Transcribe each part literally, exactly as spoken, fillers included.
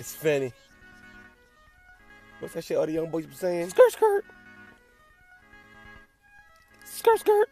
It's funny. What's that shit all the young boys be saying? Skirt, skirt. Skirt, skirt.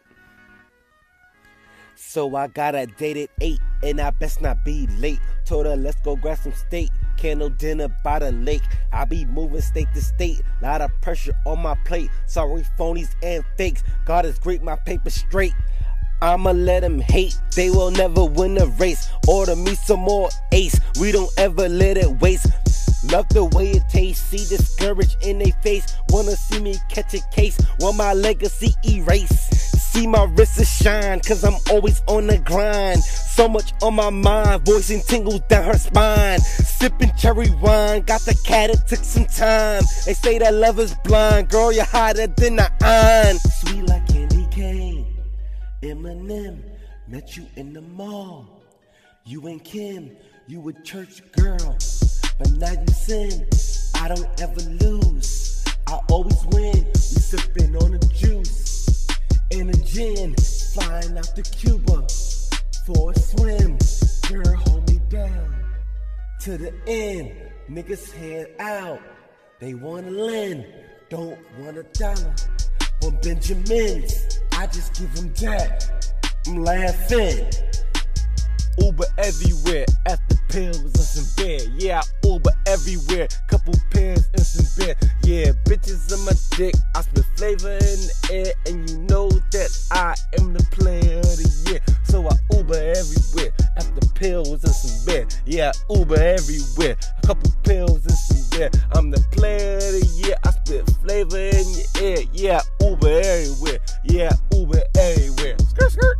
So I got a date at eight, and I best not be late. Told her, let's go grab some steak. Candle dinner by the lake. I be moving state to state. Lot of pressure on my plate. Sorry, phonies and fakes. God is great, my paper straight. I'ma let them hate, they will never win a race. Order me some more ace, we don't ever let it waste. Love the way it tastes, see discouraged in they face. Wanna see me catch a case, want my legacy erase. See my wrists shine, cause I'm always on the grind. So much on my mind, voicing tingles down her spine. Sipping cherry wine, got the cat, it took some time. They say that love is blind, girl you're hotter than the iron. Sweet like candy cane. Eminem, met you in the mall. You and Kim, you a church girl, but now you sin. I don't ever lose, I always win. We sipping on the juice and a gin, flying out to Cuba for a swim. Girl, hold me down to the end. Niggas head out, they wanna lend, don't want a dollar on Benjamins. I just give them that, I'm laughing. Uber everywhere, after pills and some beer. Yeah, I Uber everywhere, couple pills and some beer. Yeah, bitches in my dick, I spit flavor in the air. And you know that I am the player of the year. So I Uber everywhere, after pills and some beer. Yeah, I Uber everywhere, a couple pills and some beer. I'm the player of the year, I spit flavor in your ear. Yeah, I Uber everywhere, yeah, I Uber everywhere. Skirt, skirt.